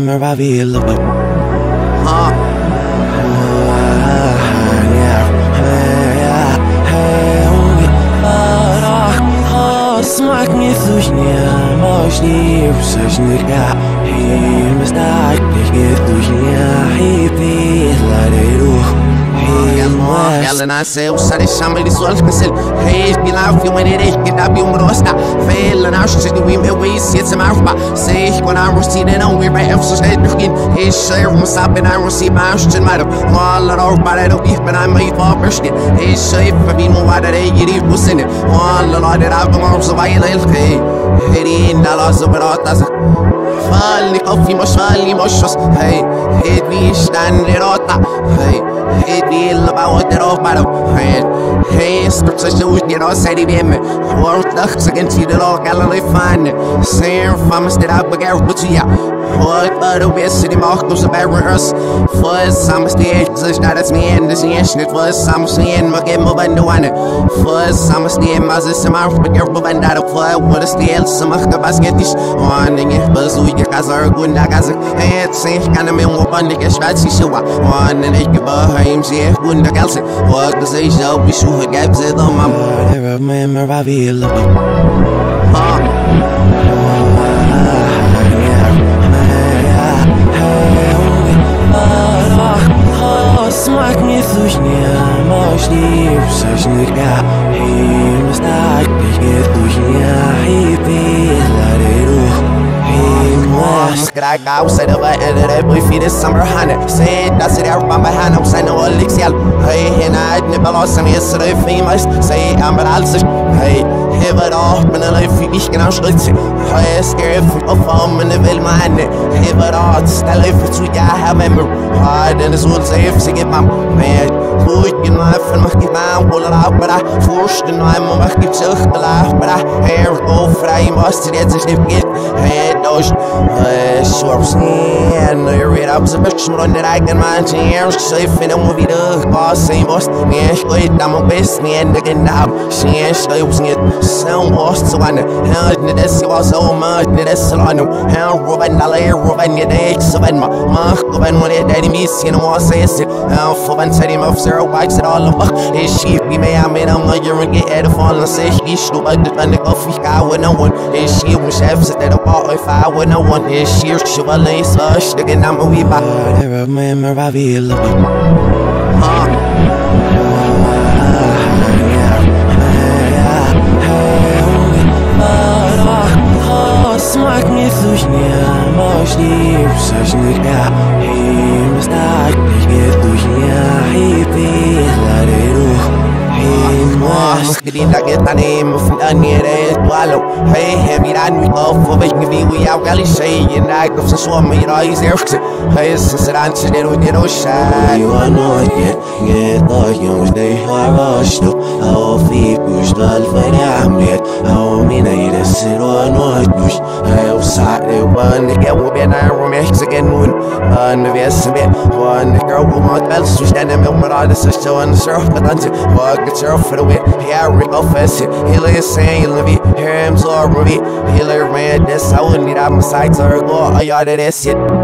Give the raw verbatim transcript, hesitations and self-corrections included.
remember I feel love. Huh? Smak nie zuźnie, moźni przeźnika I mstak nie zuźnie I pila de ruch Ela nasceu, sai chama de suas cancel. Reis que lá o filme dele que dá bem um rosta. Fela na chute do meu way, se esse mais ba. Sei quando a rotina não we right so stay the skin. He share from stop and I will see my shit matter. All of our body don't keep but I made for first. He share for me no water they get it was in it. All of that I've been so I little hey. Hey, in the loss of it Falli coffee mos falli moschos hey it wie stand der rota hey it wie about der auf bottom hey hey strips so you know say die bim war dag against the law gallery fine same from stead up again but yeah what the best city mark was about us for some stage so that it's me and this is it was some saying my game of the one for some stage mas is my but but that for what is the else some basket is on it was we Kasar gunda gaza et sich kann mir wo bande geschwatz ich war und ich gebaim sie gunda galse was das ich so wie so gab sie da mam remember I feel love. Smak nie zuźnie, moźni przeźnika I mstak nie zuźnie I pila de ruch Skrak outside of it and it boy feed this summer honey say that's it everybody behind I'm saying no Alexel hey and I never lost some yesterday famous say I'm but also hey have it all من life ich genau stolz hey scary of from in the will man have it all still if to ja have member hard and it's all safe to get my man goed in my van mag ik maar willen op maar forst in my mag ik zich belaag maar hair go vrij must it is if get hey those swerves and you're right up so much more that I can mind change safe in a movie the boss same boss me straight I'm best me and again now she straight was it sound boss so I know this was so much this I know how Robin Dallaire Robin your day so when my mark when when it daddy miss you know what say it how for one set him of zero bikes at all of is she we may I mean I'm like you're get at fall and say she should like the kind of coffee guy with no one is she was chefs that about if I would no one is she Chevrolet slush again I'm a wee bop remember I feel love. Smak nie zuźnie, moźni przeźnika I mstak nie zuźnie I pila de ruch Maskerin da get name of anere swallow hey heavy ran we go for we we out gali say in like of so me rise there hey is ran to the no shy you are not yet get the young they are rushed up how feet push dal fariamet how me need to sit on what push I outside the one to get will be an iron mix again moon and the best bit one girl will not else to stand in the all the sister on the surf but until walk the surf for the way here we go fast he lay saying he'll be here him so movie he learned man this I wouldn't need out my sights or go I yard it is it